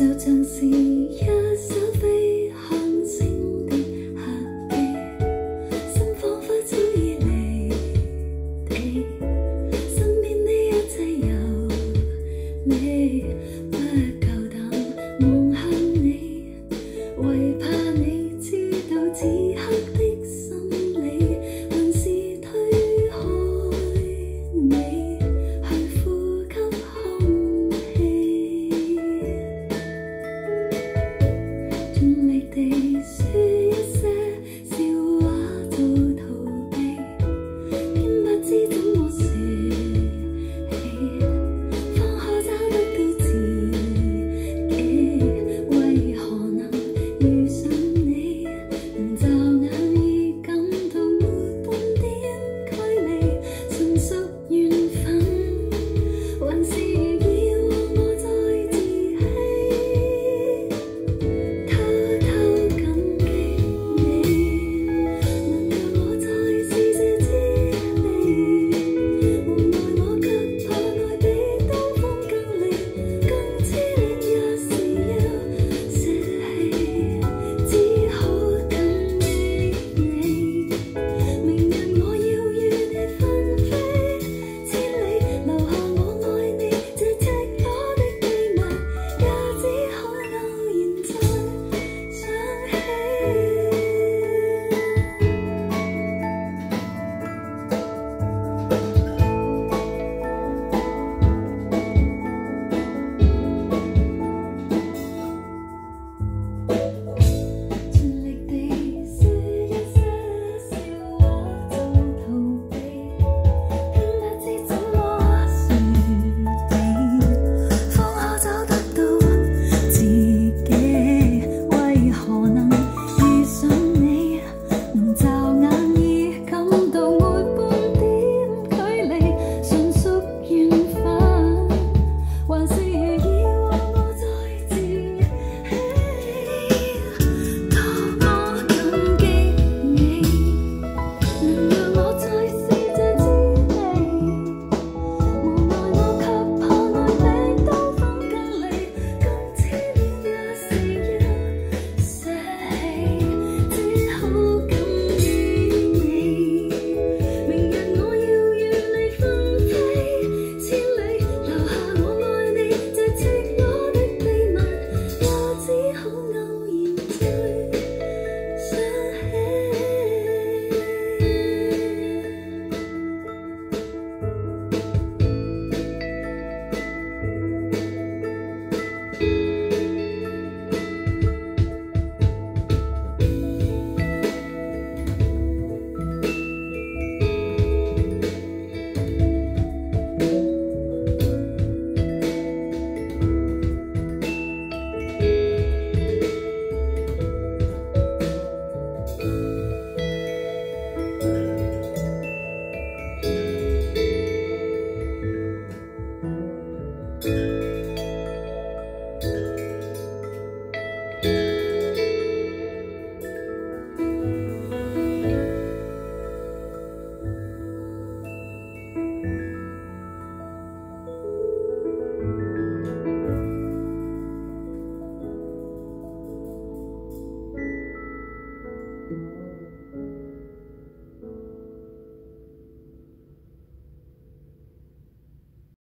就像是一首飛向星的客機，心彷彿早已離地，身邊的一切有你，不夠膽望向你，為怕你知道此刻的心理，還是推開你去呼吸空氣，盡力地說一些笑話做逃避，竟不知怎麼說起，方可找得到自己，為何能遇上你，能驟眼已感到沒半點距離，純屬緣分，還是以往我在自欺，偷偷感激你，能讓我再試這滋味，無奈我卻怕愛比刀鋒更利，更痴戀也是要捨棄，只好感激你，明日我要與你分飛千里，留下我愛你這赤裸的秘密，也只好偶然再想起。盡力地說一些笑話做逃避，竟不知怎麼說起，方可找得到自己，為何能遇上你，能驟眼已感到沒半點距離，純屬緣分，還是以往我在自欺，多麼感激你，能讓我再試這滋味，無奈我卻怕愛比刀鋒更利，更痴戀也是要捨棄，只好感激你，明日我要與你分飛千里，留下我愛你這赤裸的秘密，也只好偶然再想起。